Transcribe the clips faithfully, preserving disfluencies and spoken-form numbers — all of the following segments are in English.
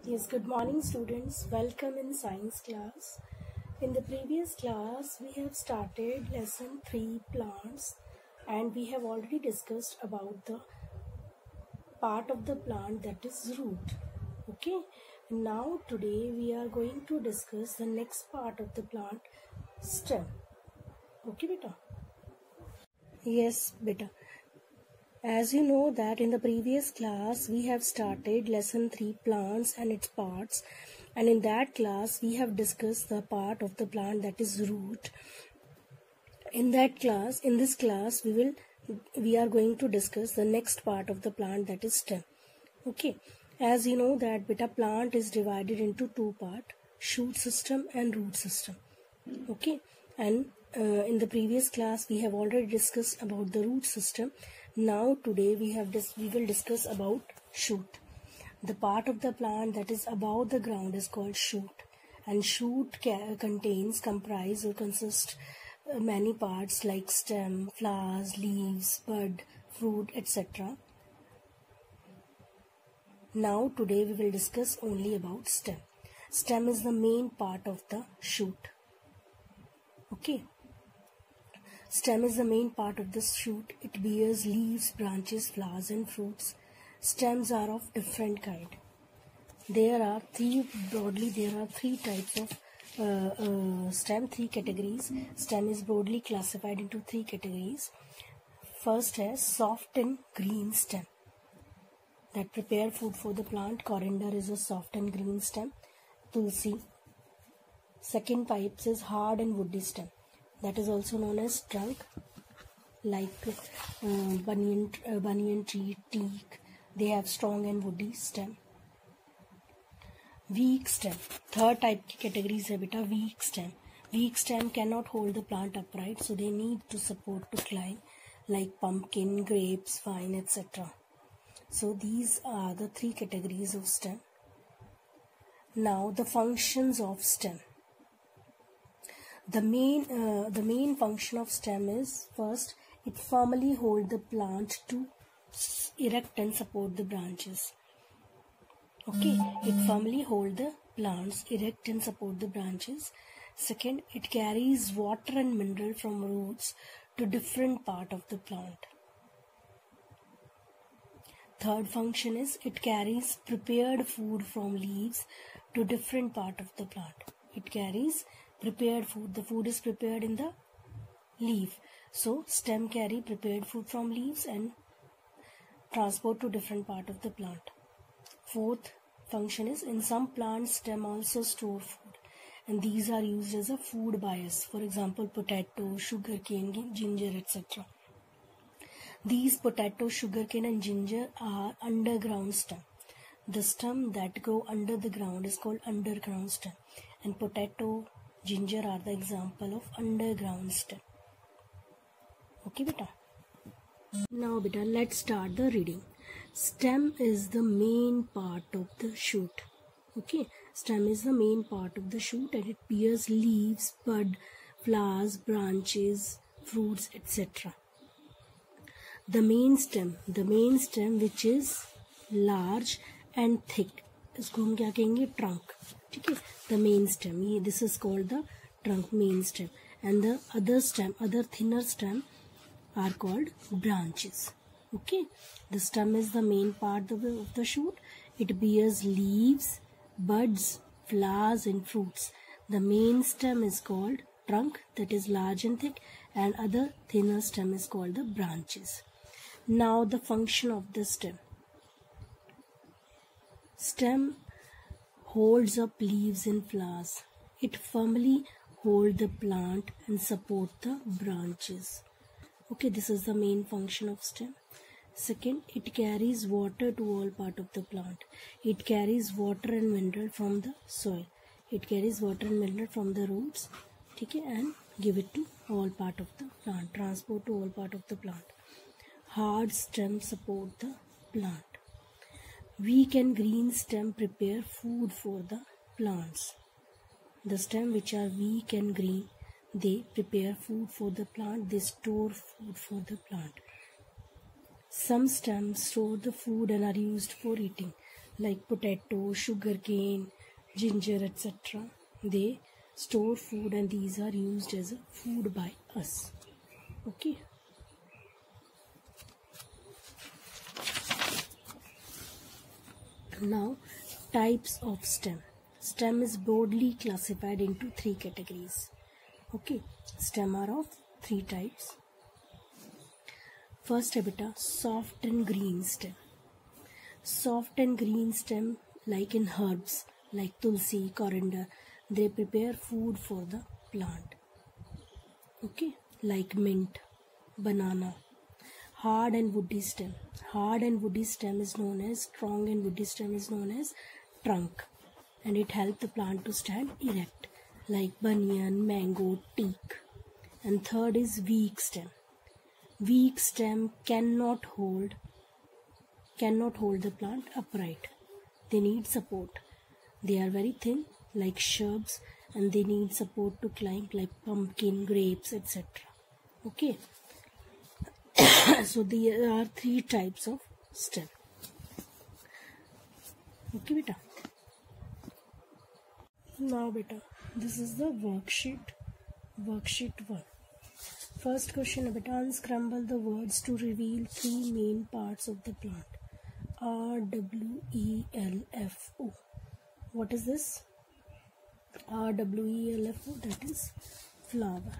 Yes, good morning students. Welcome in science class. In the previous class, we have started lesson three plants and we have already discussed about the part of the plant that is root. Okay. Now today we are going to discuss the next part of the plant, stem. Okay, beta? Yes, beta. As you know that in the previous class we have started lesson three plants and its parts, and in that class we have discussed the part of the plant that is root. In that class, in this class we will we are going to discuss the next part of the plant that is stem. Okay, as you know that beta, plant is divided into two parts, shoot system and root system. Okay, and uh, in the previous class we have already discussed about the root system. Now today we have dis we will discuss about shoot. The part of the plant that is above the ground is called shoot, and shoot contains, comprise or consist uh, many parts like stem, flowers, leaves, bud, fruit, et cetera. Now today we will discuss only about stem. Stem is the main part of the shoot. Okay. Stem is the main part of the shoot. It bears leaves, branches, flowers and fruits. Stems are of different kind. There are three, broadly there are three types of uh, uh, stem, three categories. Stem is broadly classified into three categories. First is soft and green stem that prepare food for the plant. Coriander is a soft and green stem. Tulsi. Second type is hard and woody stem. That is also known as trunk, like uh, banyan, uh, banyan tree, teak. They have strong and woody stem. Weak stem. Third type category is beta weak stem. Weak stem cannot hold the plant upright, so they need to support to climb, like pumpkin, grapes, vine, et cetera. So these are the three categories of stem. Now the functions of stem. The main, uh, the main function of stem is, first, it firmly holds the plant to erect and support the branches. Okay, it firmly holds the plants, erect and support the branches. Second, it carries water and mineral from roots to different part of the plant. Third function is, it carries prepared food from leaves to different part of the plant. It carries prepared food. The food is prepared in the leaf. So stem carry prepared food from leaves and transport to different part of the plant. Fourth function is, in some plants stem also store food, and these are used as a food bias. For example, potato, sugarcane, ginger, et cetera. These potato, sugarcane and ginger are underground stem. The stem that go under the ground is called underground stem, and potato, ginger are the example of underground stem. Okay, beta. Now, beta, let's start the reading. Stem is the main part of the shoot. Okay, stem is the main part of the shoot, and it bears leaves, bud, flowers, branches, fruits, et cetera. The main stem, the main stem which is large and thick, इसको हम क्या कहेंगे? Trunk. ठीक है, the main stem. ये this is called the trunk, main stem, and the other stem, other thinner stem are called branches. Okay, the stem is the main part of the, of the shoot. It bears leaves, buds, flowers and fruits. The main stem is called trunk, that is large and thick, and other thinner stem is called the branches. Now the function of the stem. Stem holds up leaves and flowers. It firmly holds the plant and support the branches. Okay, this is the main function of stem. Second, it carries water to all part of the plant. It carries water and mineral from the soil. It carries water and mineral from the roots, okay, and give it to all part of the plant, transport to all part of the plant. Hard stem support the plant. Weak and green stem prepare food for the plants. The stem which are weak and green, they prepare food for the plant. They store food for the plant. Some stems store the food and are used for eating. like potato, sugarcane, ginger, et cetera. They store food and these are used as a food by us. Okay. Now, types of stem. Stem is broadly classified into three categories. Okay, stem are of three types. First है बेटा soft and green stem. Soft and green stem, like in herbs like tulsi, coriander, they prepare food for the plant. Okay, like mint, banana. Hard and woody stem. Hard and woody stem is known as strong and woody stem is known as trunk, and it helps the plant to stand erect, like banyan, mango, teak. And third is weak stem. Weak stem cannot hold cannot hold the plant upright. They need support. They are very thin, like shrubs, and they need support to climb, like pumpkin, grapes, et cetera. Okay. So there are three types of stem. Okay, beta. Now, beta, this is the worksheet. Worksheet one. First question, beta, unscramble the words to reveal three main parts of the plant. R, W, E, L, F, O. What is this? R, W, E, L, F, O. That is flower.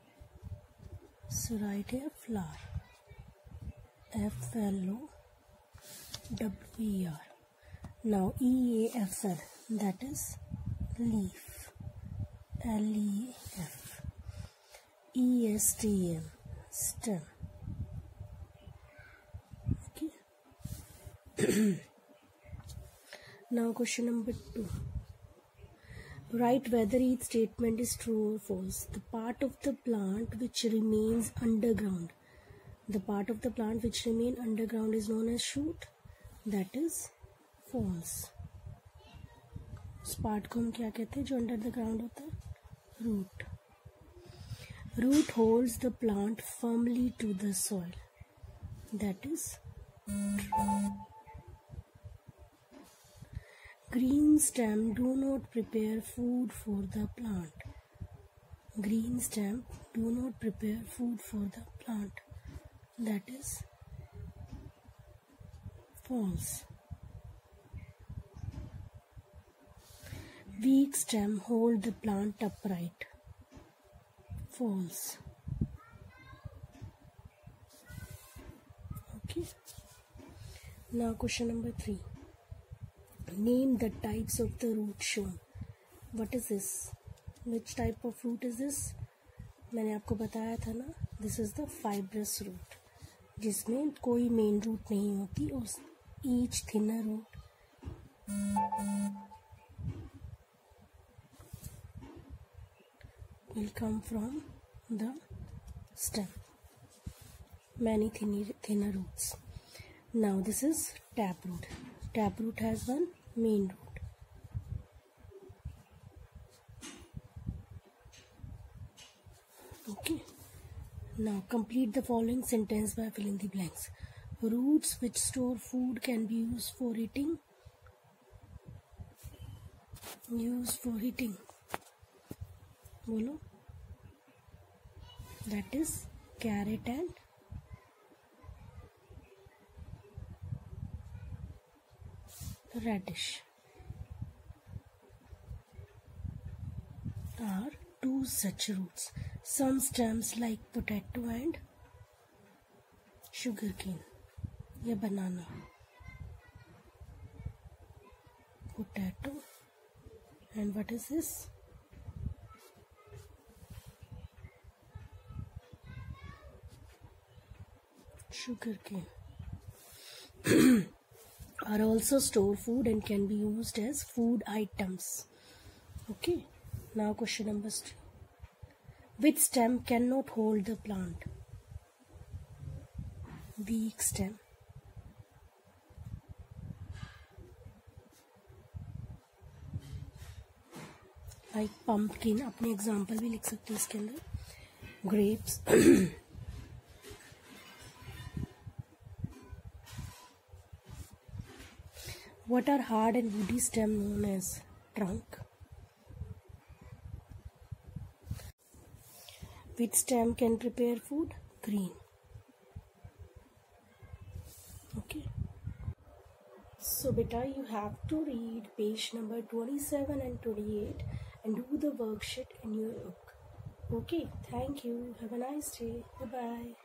So write here flower. F, L, O, W, E, R. Now E, A, F, L. That is leaf. L, E, F. E, S, T, M. Stem. Okay. Now question number two. Write whether each statement is true or false. The part of the plant which remains underground. The part of the plant which remain underground is known as shoot. That is false. उस part को हम क्या कहते हैं जो under the ground होता है? Root. Root holds the plant firmly to the soil. That is true. Green stem do not prepare food for the plant. Green stem do not prepare food for the plant. That is false. Weak stem hold the plant upright. False. Okay. Now question number three. Name the types of the root shown. What is this? Which type of root is this? मैंने आपको बताया था ना. This is the fibrous root, जिसमें कोई main root नहीं होती. और each thinner root will come from the stem. Many thinner, thinner roots. Now this is taproot. Taproot has one main root. Okay. Now complete the following sentence by filling the blanks. Roots which store food can be used for eating. Used for eating. बोलो. That is carrot and radish are two such roots. Some stems like potato and sugarcane या banana. Potato and what is this? Sugarcane are also store food and can be used as food items. Okay. Now question number three. Which stem cannot hold the plant? Weak stem. Like pumpkin. अपने example भी लिख सकते हैं इसके अंदर. Grapes. What are hard and woody stem known as? Trunk. Which stem can prepare food? Green. Okay. So beta, you have to read page number twenty-seven and twenty-eight and do the worksheet in your book. Okay, thank you. Have a nice day. Bye-bye.